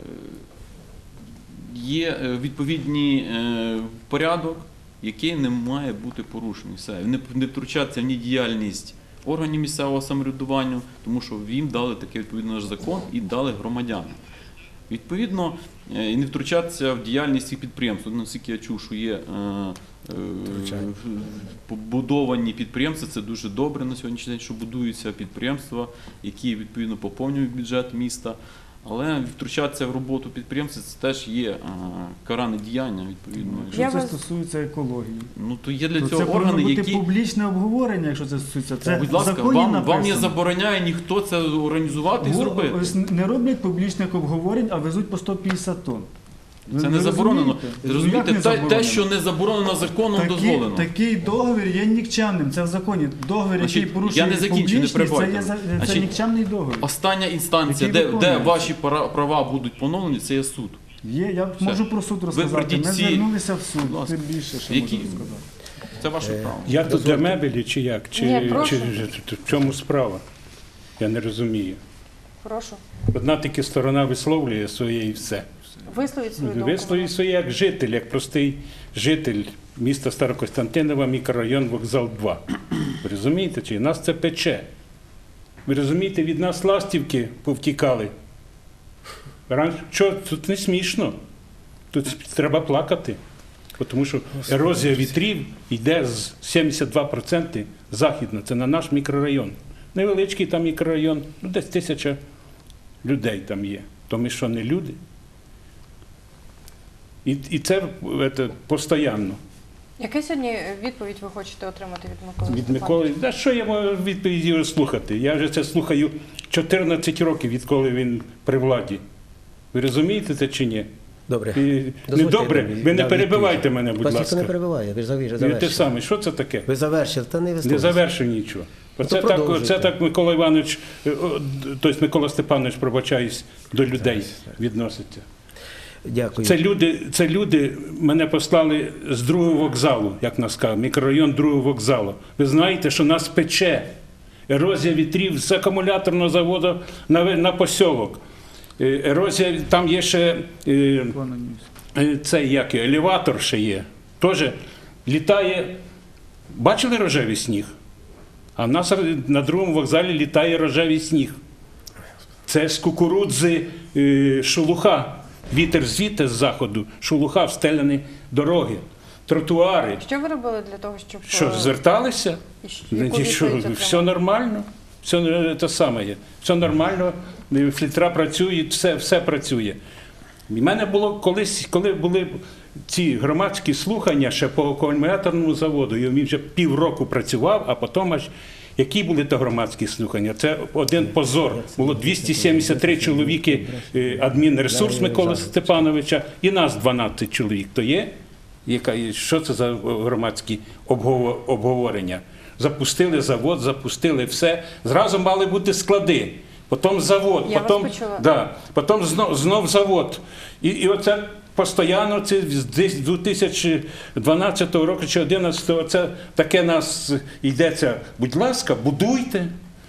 є е, відповідний е, порядок, який не має бути порушений. Все. Не, не втручатися в ні діяльність органів місцевого самоврядування, тому що їм дали такий відповідно наш закон і дали громадянам. Відповідно, е, і не втручатися в діяльність цих підприємств. От, наскільки я чув, що є е, е, побудовані підприємства, це дуже добре на сьогоднішній день, що будуються підприємства, які відповідно поповнюють бюджет міста. Але втручатися в роботу підприємців це теж є е, каране діяння, відповідно. Якщо Я це вас- стосується екології, Ну то є для то цього це повинно органи, бути які публічне обговорення, якщо це стосується. Це будь в ласка, законі вам, написано. вам не забороняє ніхто це організувати і Го- зробити. ось Не роблять публічних обговорень, а везуть по сто п'ятдесят тонн. Ви- Це ви не заборонено. розумієте? Ну, Розумієте, як не те, заборонено? те, що не заборонено законом, Такий- дозволено. Такий договір є нікчемним, це в законі. Договір, Значить, який порушує я не закінчу, не публічність, це, перебивайте є, за- мене. це Значить, нікчемний договір. Остання інстанція, Який де, де виконується. ваші пара- права будуть поновлені, це є суд. Є, я Все. можу про суд розказати. пройдіть Ми ці- звернулися в суд, Будь ласка. тим більше, що Які? можу розказати. Це ваше право. Я тут для мебелі чи як? Чи, Ні, прошу. чи, чи в чому справа? Я не розумію. Прошу. Одна тільки сторона висловлює своє і все. Висловіть свою думку. Висловлює своє як житель, як простий житель міста Старокостянтинова, мікрорайон Вокзал два. Ви розумієте, чи нас це пече? Ви розумієте, від нас ластівки повтікали. Раніше, що, тут не смішно. Тут треба плакати. Тому що ерозія вітрів йде з сімдесят два відсотки західно, це на наш мікрорайон. Невеличкий там мікрорайон, ну десь тисяча людей там є. То ми що, не люди? І, і це, це постійно. Яку сьогодні відповідь ви хочете отримати від Миколи Від Миколи, да що я можу відповіді слухати? Я вже це слухаю чотирнадцять років, відколи він при владі. Ви розумієте це чи ні? Добре. І, не добре, ви не перебивайте мене, будь Вас ласка. ніхто не перебиває, ви ж завершили. Ви те саме, що це таке? Ви завершили, та не Не висловлюйтесь. завершив нічого. Оце то так, продовжуйте. це так Микола Іванович, е, о, тобто Микола Степанович, пробачаюсь, до людей відноситься. Дякую. Це люди, це люди мене послали з другого вокзалу, як нас кажуть, мікрорайон другого вокзалу. Ви знаєте, що нас пече ерозія вітрів з акумуляторного заводу на, на посілок. Е, Ерозія, там є ще е, е, цей, як, його, елеватор ще є. Теж літає, бачили рожевий сніг? А в нас на другому вокзалі літає рожевий сніг. Це з кукурудзи е, шелуха. Вітер звідти з заходу, шелуха, встеляні дороги, тротуари. Що ви робили для того, щоб... Що, зверталися? І що- яку Нічого, відповідь отримали? все нормально. Все те саме є. Все нормально, фільтра працюють, все, все працює. У мене було колись, коли були ці громадські слухання ще по акумуляторному заводу, і він вже півроку працював, а потім аж які були то громадські слухання? Це один позор. Було двісті сімдесят три чоловіки е, адмінресурс Миколи Степановича і нас дванадцять чоловік. То є? Яка, що це за громадські обгово- обговорення? Запустили завод, запустили все. Зразу мали бути склади. Потім завод, Я потім, вас почула. да, потім знов, знов завод. І, і оце постійно, це з дві тисячі дванадцятого року чи дві тисячі одинадцятого, це таке нас йдеться, будь ласка, будуйте.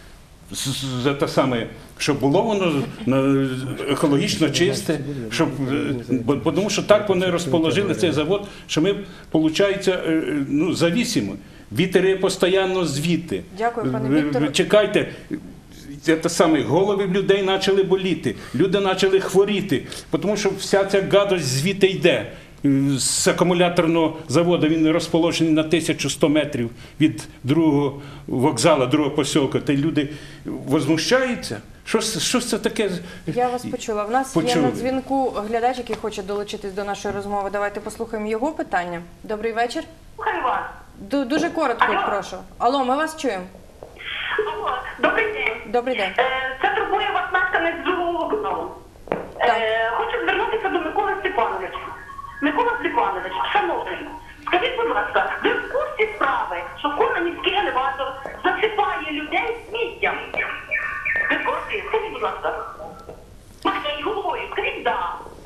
За те саме, щоб було воно на- екологічно чисте, щоб, бо, бо тому що так вони розположили цей завод, що ми, виходить, ну, завісимо. Вітери постійно звідти. Дякую, пане Ви- Вікторе. ви Чекайте, це те саме, голови в людей почали боліти, люди почали хворіти, тому що вся ця гадость звідти йде. З акумуляторного заводу, він розположений на тисячу сто метрів від другого вокзалу, другого посілка. Та й люди возмущаються. Що, ж- що ж це таке? Я вас почула. В нас є Почули. на дзвінку глядач, який хоче долучитись до нашої розмови. Давайте послухаємо його питання. Добрий вечір. Слухаю вас. Ду- Дуже коротко, Алло. прошу. Алло, ми вас чуємо. Алло, добрий день. Добрий день. Е, Це турбує вас мешканець другого вокзалу. Е, Хочу звернутися до Миколи Степановича. Микола Степанович, шановний, скажіть, будь ласка, ви в курсі справи, що Кононівський елеватор засипає людей сміттям? Ви в курсі? Скажіть, будь ласка. Махніть головою, скажіть «да».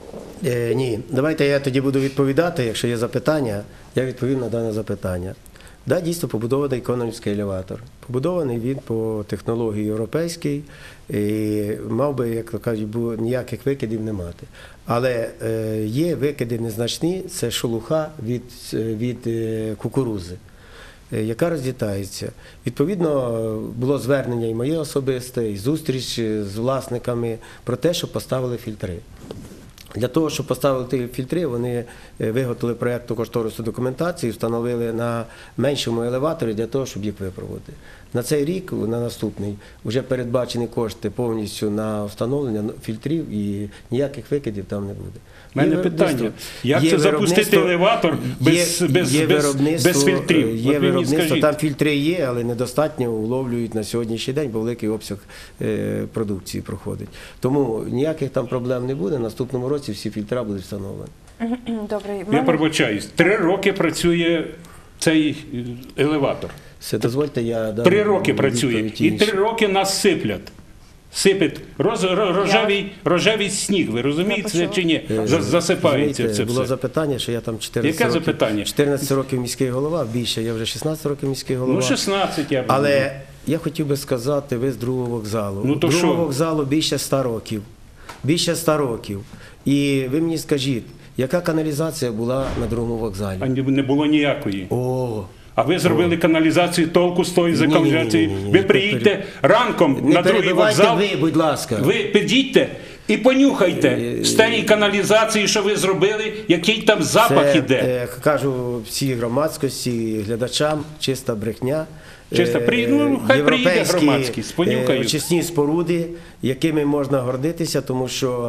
Е, ні, давайте я тоді буду відповідати. Якщо є запитання, я відповім на дане запитання. Да, дійсно побудований Кононівський елеватор. Побудований він по технології європейській, і мав би, як то кажуть, бу- ніяких викидів не мати. Але е, є викиди незначні, це шелуха від, від е, кукурузи, е, яка розлітається. Відповідно, було звернення і моє особисте, і зустріч з власниками про те, що поставили фільтри. Для того, щоб поставити фільтри, вони е, виготовили проєктну кошторисну документацію, встановили на меншому елеваторі для того, щоб їх випробувати. На цей рік, на наступний, вже передбачені кошти повністю на встановлення фільтрів і ніяких викидів там не буде. У мене Є питання, виробництво- як є це запустити виробництво- елеватор без, є- без, є без, виробництво, без фільтрів? Є От мені виробництво, скажіть. там фільтри є, але недостатньо уловлюють на сьогоднішній день, бо великий обсяг е, продукції проходить. Тому ніяких там проблем не буде. Наступному році всі фільтра будуть встановлені. Добрий. Я пробачаюсь. Три роки працює цей е, елеватор. Все, дозвольте, я дам Три роки працює. відповідь І іншу. три роки нас сиплять. Сипить роз, ро- рожевий, рожевий сніг, ви розумієте це чи ні? Е, За- Засипається розумієте, це було все. запитання, що я там чотирнадцять Яке років, запитання? чотирнадцять років міський голова, більше, я вже шістнадцять років міський голова. Ну, шістнадцять я б Але думав. я хотів би сказати, ви з другого вокзалу. Ну, то другого що? вокзалу більше ста років. Більше ста років. І ви мені скажіть, яка каналізація була на другому вокзалі? А не не було ніякої. О, А ви зробили каналізацію, толку з тої за каналізації. Ви приїдьте ранком Не на другий перебивайте вокзал. ви, будь ласка. Ви підійте і понюхайте з тієї каналізації, що ви зробили, який там запах Це, іде. е, кажу всій громадськості, глядачам, чиста брехня. Чиста, при- ну, хай приїде Європейські, громадськість, е, понюхають. очисні споруди, якими можна гордитися, тому що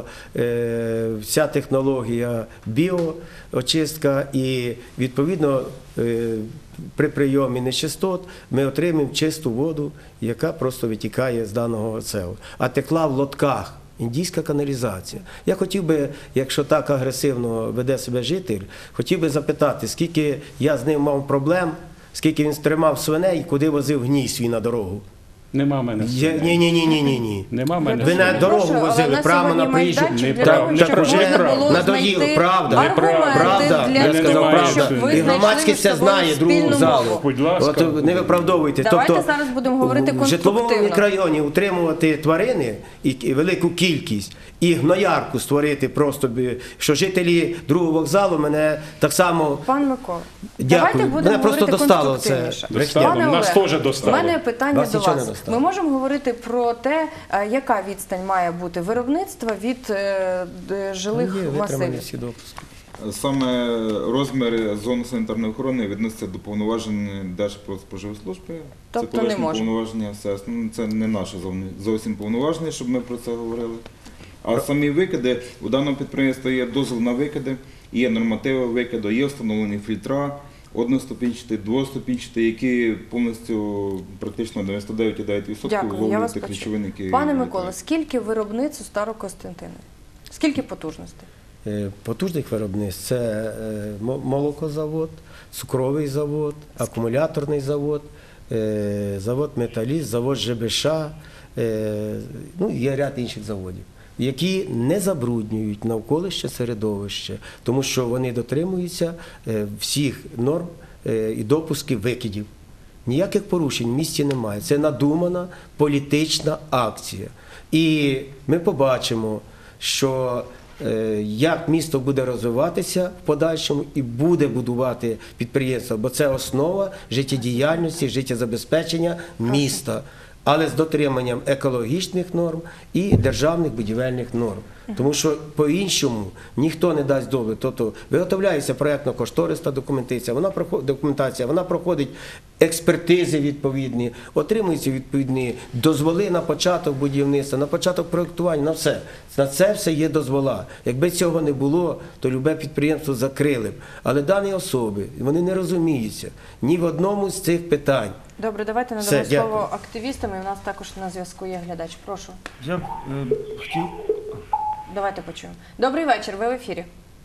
е, вся технологія біоочистка і відповідно е, при прийомі нечистот ми отримуємо чисту воду, яка просто витікає з даного цеху. А текла в лотках. Індійська каналізація. Я хотів би, якщо так агресивно веде себе житель, хотів би запитати, скільки я з ним мав проблем, скільки він стримав свиней і куди возив гній свій на дорогу. Нема в мене. Я, ні, ні, ні, ні, ні, ні. Нема в мене. Ви на дорогу Прошу, але возили, на прямо сьогодні на приїжджу. майданчик для Так, того, так щоб уже можна було надоїло, знайти правда, аргументи правда, для я сказав того, правду. щоб ви І знайшли громадськість між це собою знає, другу спільну залу. мову. Будь ласка. От не виправдовуйте. Давайте тобто, зараз будемо говорити в житловому конструктивно. мікрорайоні утримувати тварини і, і велику кількість, і гноярку створити просто, би, що жителі другого вокзалу мене так само... Пан Микола, Дякую. давайте будемо Мене просто говорити достало це. конструктивніше. Достало. Пане Нас Олег, теж достало. У мене питання Вас до нічого не вас. достало. Ми можемо говорити про те, е, яка відстань має бути виробництва від е, д- жилих Є витримані масивів. всі допуски. Саме розміри зони санітарної охорони відносяться до повноважень Держпродспоживслужби. Тобто це колишні не може. повноваження СЕС. Ну, це не наше зовні- зовсім повноваження, щоб ми про це говорили. А самі викиди, у даному підприємстві є дозвіл на викиди, є нормативи викиду, є встановлені фільтра одноступінчаті, двоступінчаті, які повністю практично дев'яносто дев'ять цілих дев'ять відсотків Дякую, я вас виловлюють тих почула. речовин, які Пане вилітають. Микола, скільки виробниць у Старокостянтинові? Скільки потужностей? Е, Потужних виробництв – це е, мо- молокозавод, цукровий завод, акумуляторний завод, е, завод «Металіст», завод ЖБШ, е, ну, є ряд інших заводів, які не забруднюють навколишнє середовище, тому що вони дотримуються е, всіх норм е, і допусків викидів. Ніяких порушень в місті немає. Це надумана політична акція. І ми побачимо, що е, як місто буде розвиватися в подальшому і буде будувати підприємства, бо це основа життєдіяльності, життєзабезпечення міста, але з дотриманням екологічних норм і державних будівельних норм. Тому що по-іншому ніхто не дасть дозволу. Тобто виготовляється проєктно-кошторисна документація, вона проходить, документація, вона проходить експертизи відповідні, отримуються відповідні дозволи на початок будівництва, на початок проєктування, на все. На це все є дозвола. Якби цього не було, то любе підприємство закрили б. Але дані особи, вони не розуміються ні в одному з цих питань. Добре, давайте надамо Все, дякую. слово активістам, і у нас також на зв'язку є глядач. Прошу, Я б е, хотів. давайте почуємо. Добрий вечір, ви в ефірі.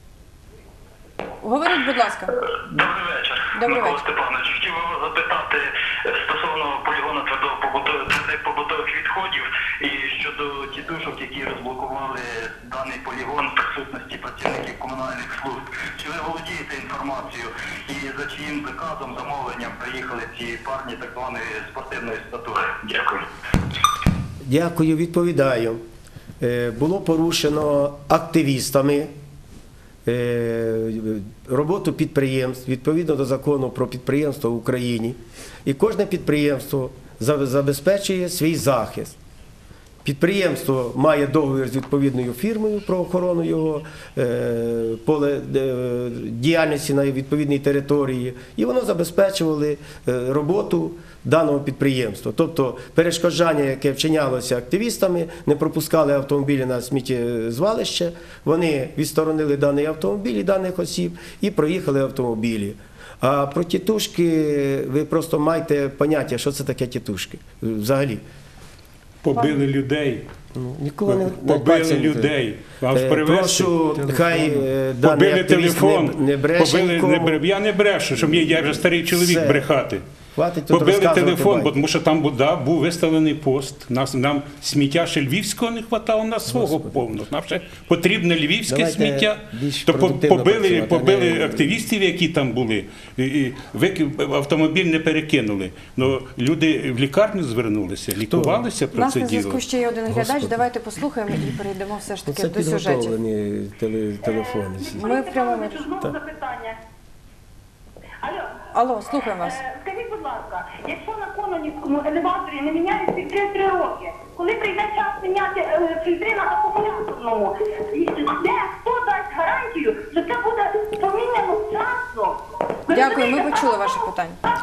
Говоріть, будь ласка. Добрий вечір. Добрий Микола вечір. Степанович, хотів би вас запитати стосовно полігону твердого побутових твердих побутових відходів і щодо тітушок, які розблокували даний полігон в присутності працівників комунальних служб. Чи ви володієте інформацією і за чиїм заказом, замовленням приїхали ці парні так званої спортивної статури? Дякую. Дякую, відповідаю. Е, Було порушено активістами е, роботу підприємств відповідно до закону про підприємства в Україні. І кожне підприємство за- забезпечує свій захист. Підприємство має договір з відповідною фірмою про охорону його е, поле е, діяльності на відповідній території, і воно забезпечувало е, роботу даного підприємства. Тобто перешкоджання, яке вчинялося активістами, не пропускали автомобілі на сміттєзвалище, вони відсторонили даний автомобіль і даних осіб і проїхали автомобілі. А про тітушки ви просто маєте поняття, що це таке тітушки взагалі. Побили людей. Ніколи не Побили пальцем не- людей. Вам Е, привезти. Прошу, хай е, даний Побили активіст телефон. не, не бреше Побили, нікому. не бре- Я не брешу, що мені, я вже старий чоловік Все. брехати. Хватить тут Побили розказувати телефон, байки. бо тому що там був, да, був виставлений пост. Нас, нам сміття ще львівського не вистачало, нас свого повно. Нам ще потрібне львівське Давайте сміття. більш То по- продуктивно побили, працювати, а побили не- активістів, які там були. І, і вики- автомобіль не перекинули. Ну, люди в лікарню звернулися, лікувалися У про нас це на діло. зв'язку ще є один глядач, Господи. давайте послухаємо і перейдемо все ж Ну, таки це до сюжетів. підготовлені теле- телефони. Ми в прямому Знову Так. запитання. Алло, Алло, слухаємо вас. Е, Скажіть, будь ласка, якщо на Кононівському елеваторі не міняють фільтри три роки, коли прийде час міняти е, фільтри на акумуляторному, де хто дасть гарантію, що це буде поміняно вчасно? Ви Дякую, ми розумієте, почули ваше питання.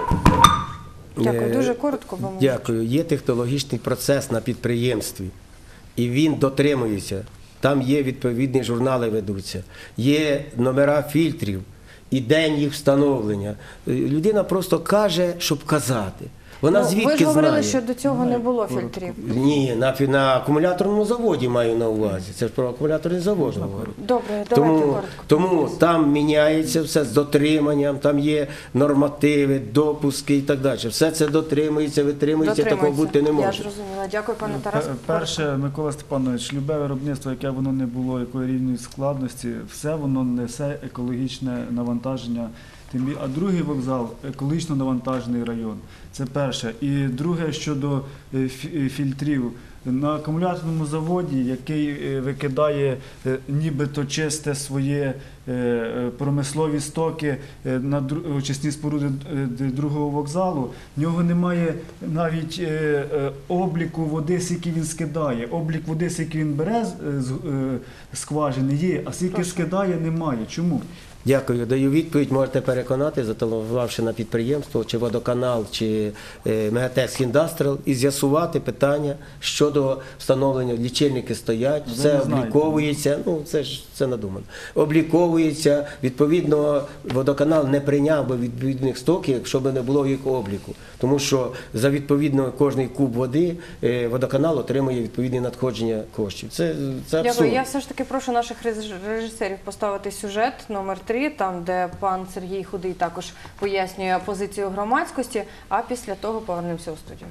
Дякую, дуже коротко. Бо ми... Дякую. Є технологічний процес на підприємстві, і він дотримується. Там є відповідні журнали ведуться, є номера фільтрів і день їх встановлення. Людина просто каже, щоб казати. Вона Ну, звідки ви ж говорили, знає? що до цього не було фільтрів. Ні, на, на акумуляторному заводі маю на увазі. Це ж про акумуляторний завод говорю. Добре, давайте Тому, коротко. тому там міняється все з дотриманням, там є нормативи, допуски і так далі. Все це дотримується, витримується, такого бути не Я може. зрозуміла. Дякую, пане Тарас. Пер- Перше, Микола Степанович, любе виробництво, яке воно не було, якої рівної складності, все воно несе екологічне навантаження. Тим бі- А другий вокзал екологічно навантажений район. Це перше. І друге щодо е, фі- е, фільтрів. На акумуляторному заводі, який е, викидає е, нібито чисте своє е, е, промислові стоки е, на дру- очисні споруди е, д- другого вокзалу, в нього немає навіть е, е, обліку води, скільки він скидає. Облік води, скільки він бере з, з е, скважини, є, а скільки скидає, немає. Чому? Дякую. Даю відповідь. Можете переконати, зателефонувавши на підприємство, чи водоканал, чи е, Мегатекс Індастріал, і з'ясувати питання щодо встановлення. Лічильники стоять, Ви все не знаєте. обліковується. Ну, це ж це надумано. Обліковується. Відповідно, водоканал не прийняв би відповідних стоків, якщо б не було їх обліку. Тому що за відповідно кожний куб води е, водоканал отримує відповідні надходження коштів. Це, це абсурд. Дякую. Я все ж таки прошу наших реж- режисерів поставити сюжет номер три, там, де пан Сергій Худий також пояснює позицію громадськості, а після того повернемося у студію.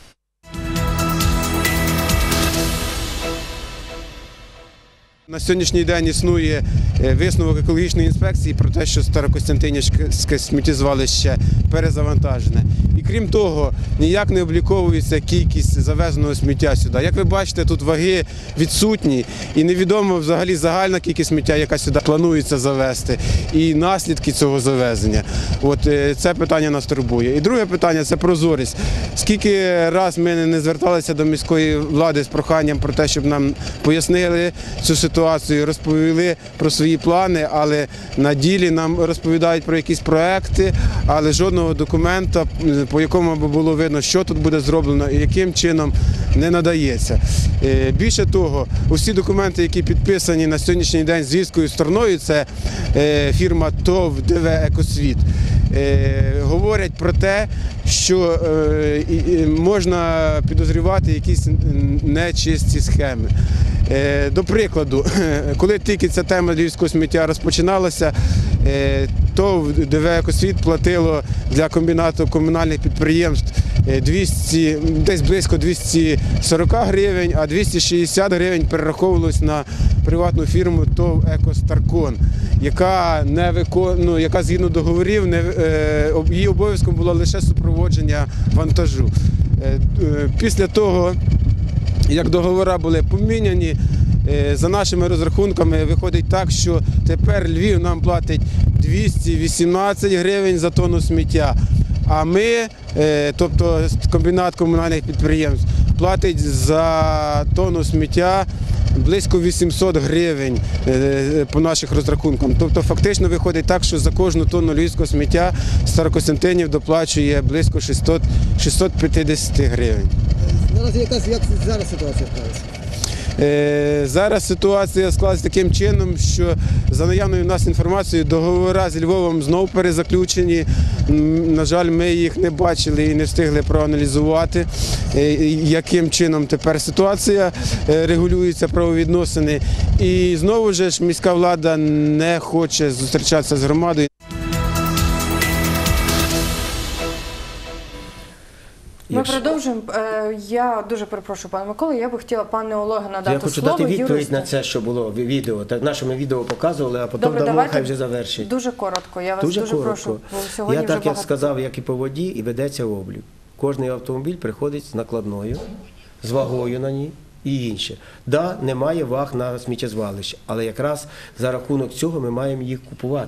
На сьогоднішній день існує е, висновок екологічної інспекції про те, що Старокостянтинівське сміттєзвалище перезавантажене. І крім того, ніяк не обліковується кількість завезеного сміття сюди. Як ви бачите, тут ваги відсутні і невідомо взагалі загальна кількість сміття, яка сюди планується завезти, і наслідки цього завезення. От е, це питання нас турбує. І друге питання – це прозорість. Скільки раз ми не зверталися до міської влади з проханням про те, щоб нам пояснили цю ситуацію, розповіли про свої плани, але на ділі нам розповідають про якісь проекти, але жодного документа, по якому би було видно, що тут буде зроблено і яким чином, не надається. Е, Більше того, усі документи, які підписані на сьогоднішній день з львівською стороною, це е, фірма ТОВ ДВ «Екосвіт», е, говорять про те, що е, і- і можна підозрювати якісь нечисті схеми. Е, До прикладу, коли тільки ця тема львівського сміття розпочиналася, е, то ДВ «Екосвіт» платило для комбінату комунальних підприємств е, двісті, десь близько двісті сорок гривень, а двісті шістдесят гривень перераховувалось на приватну фірму ТОВ «Екостаркон», яка не викон... ну, яка згідно договорів, не... е, об- її обов'язком було лише супроводження вантажу. Е, е, Після того, як договори були поміняні, е, за нашими розрахунками виходить так, що тепер Львів нам платить двісті вісімнадцять гривень за тонну сміття, а ми, е, тобто комбінат комунальних підприємств, платить за тонну сміття близько вісімсот гривень е, по наших розрахункам. Тобто фактично виходить так, що за кожну тонну львівського сміття Старокостянтинів доплачує близько шістсот, шістсот п'ятдесят гривень. Наразі якась як зараз ситуація склалася? Е, Зараз ситуація склалась таким чином, що за наявною в нас інформацією договори з Львовом знов перезаключені. М, На жаль, ми їх не бачили і не встигли проаналізувати, е, яким чином тепер ситуація е, регулюється, правовідносини. І знову ж міська влада не хоче зустрічатися з громадою. Ми Якщо- продовжуємо. Е, Я дуже перепрошую, пане Микола, я би хотіла пане Олеге надати Я хочу слово. дати відповідь юристу. на це, що було в відео. Так, наше ми відео показували, а потім Добре, дамо, давайте хай вже завершить. Дуже коротко, я вас дуже, Дуже прошу. коротко. Бо сьогодні Я вже так, як багато- сказав, як і по воді, і ведеться облік. Кожний автомобіль приходить з накладною, з вагою на ній і інше. Да, немає ваг на сміттєзвалище, але якраз за рахунок цього ми маємо їх купувати.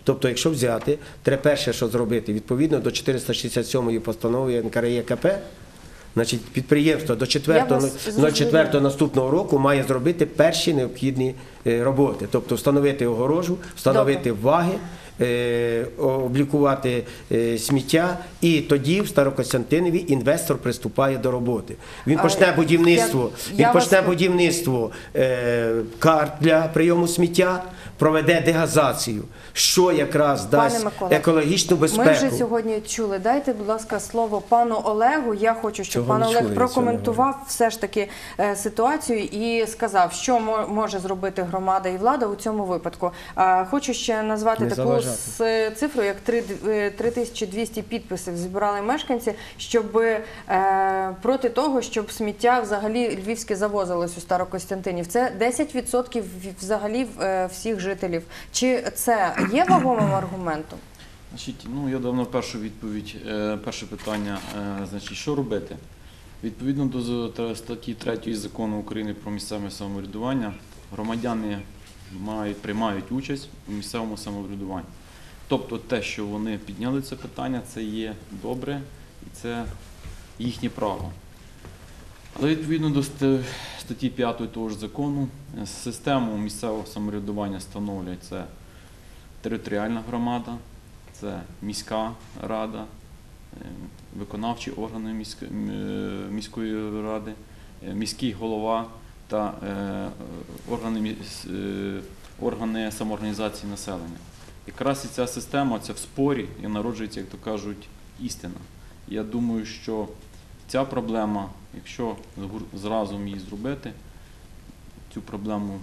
Тобто, якщо взяти, треба перше, що зробити, відповідно до чотириста шістдесят сьомої постанови ен ка ре є ка пе, значить, підприємство до четвертого наступного року має зробити перші необхідні роботи. Тобто, встановити огорожу, встановити ваги, облікувати сміття, і тоді в Старокостянтинові інвестор приступає до роботи. Він почне будівництво, він почне будівництво карт для прийому сміття, проведе дегазацію, що якраз дасть екологічну безпеку. Ми вже сьогодні чули. Дайте, будь ласка, слово пану Олегу. Я хочу, щоб пан Олег прокоментував все ж таки ситуацію і сказав, що може зробити громада і влада у цьому випадку. Хочу ще назвати таку цифру, як три тисячі двісті підписів зібрали мешканці, щоб проти того, щоб сміття взагалі львівське завозилось у Старокостянтинів. Це десять відсотків взагалі всіх жителів. Чи це є вагомим аргументом? Значить, ну, я дав на першу відповідь, перше питання, значить, що робити? Відповідно до статті третьої Закону України про місцеве самоврядування, громадяни мають, приймають участь у місцевому самоврядуванні. Тобто те, що вони підняли це питання, це є добре і це їхнє право. Але відповідно до статті п'ятої того ж закону, систему місцевого самоврядування становлять це територіальна громада, це міська рада, виконавчі органи міської ради, міський голова та органи, органи самоорганізації населення. Якраз і ця система, це в спорі і народжується, як то кажуть, істина. Я думаю, що ця проблема, якщо зразу її зробити, цю проблему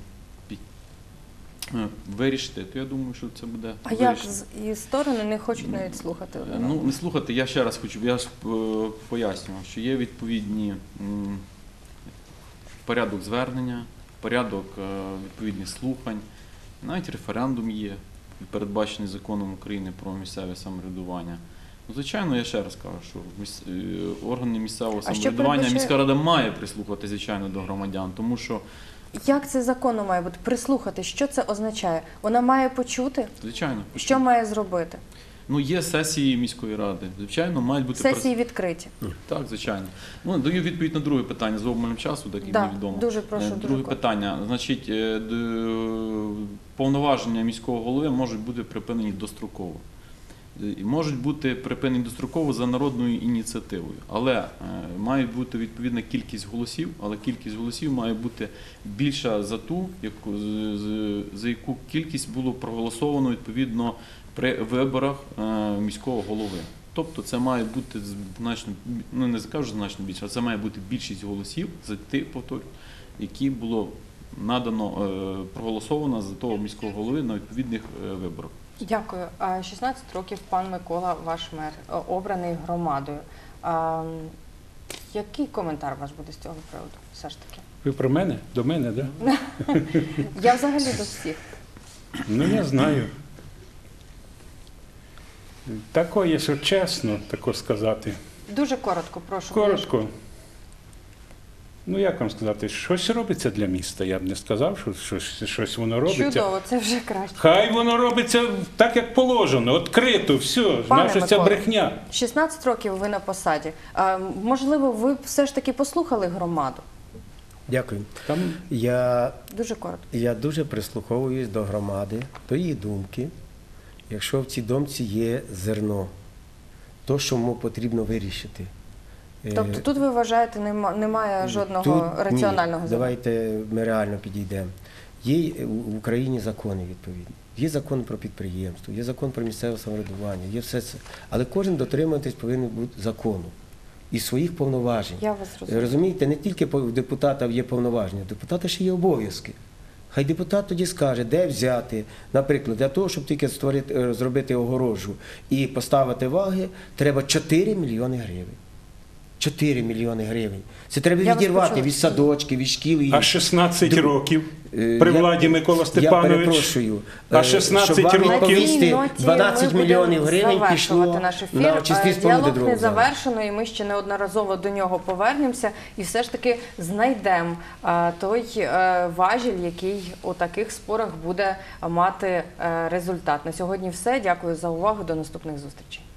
вирішити, то я думаю, що це буде А як і сторони не хочуть навіть слухати? Ну, не слухати, я ще раз хочу, я ж пояснював, що є відповідні порядок звернення, порядок відповідних слухань, навіть референдум є, передбачений законом України про місцеве самоврядування. Ну, звичайно, я ще раз кажу, що органи місцевого самоврядування, міська рада має прислухати, звичайно, до громадян, тому що... Як це законно має бути? Прислухати, що це означає? Вона має почути? Звичайно. Що має зробити? Ну, є сесії міської ради, звичайно, мають бути... Сесії відкриті? Так, звичайно. Ну, даю відповідь на друге питання, з обмалем часу, так як да, мені відомо. Дуже прошу, Друге дуже питання, значить, повноваження міського голови можуть бути припинені достроково. Можуть бути припинені достроково за народною ініціативою, але е, має бути відповідна кількість голосів, але кількість голосів має бути більша за ту, яку, з, за яку кількість було проголосовано відповідно при виборах е, міського голови. Тобто це має бути значно, ну не скажу значно більше, а це має бути більшість голосів за тих, повторюю, які було надано, е, проголосовано за того міського голови на відповідних е, виборах. Дякую. шістнадцять років пан Микола, ваш мер, обраний громадою. А, який коментар ваш буде з цього приводу? Все ж таки. Ви про мене? До мене, так? Да? Я взагалі до всіх. Ну, я знаю. Такое, що чесно, тако сказати. Дуже коротко, прошу. Коротко. Ну, як вам сказати, щось робиться для міста. Я б не сказав, що щось, щось воно робиться. Чудово, це вже краще. Хай воно робиться так, як положено, відкрито, все. Наша ця брехня. шістнадцять років ви на посаді. А, можливо, ви все ж таки послухали громаду? Дякую. Там... Я, дуже коротко. Я дуже прислуховуюсь до громади, до її думки. Якщо в цій думці є зерно, то, що йому потрібно вирішити. Тобто тут, ви вважаєте, немає жодного тут, раціонального ні. Давайте ми реально підійдемо. Є в Україні закони відповідні. Є закон про підприємство, є закон про місцеве самоврядування, є все це. Але кожен дотримуватись повинен бути закону і своїх повноважень. Я вас розумію. Розумієте, не тільки у депутата є повноваження, у депутата ще є обов'язки. Хай депутат тоді скаже, де взяти, наприклад, для того, щоб тільки створити, зробити огорожу і поставити ваги, треба чотири мільйони гривень. чотири мільйони гривень. Це треба Я вас відірвати почула. від садочків, від шкіл. і- А шістнадцять Друг- років Е, при я- владі Микола Я Степанович. перепрошую. А е, шістнадцять щоб вам років. відповісти, На цій дванадцять ноті ми мільйонів будемо гривень завершувати пішло наш ефір. на очисні Е, споруди Діалог не другого залу. завершено, і ми ще неодноразово до нього повернемося і все ж таки знайдемо е, той е, важіль, який у таких спорах буде мати е, результат. На сьогодні все. Дякую за увагу. До наступних зустрічей.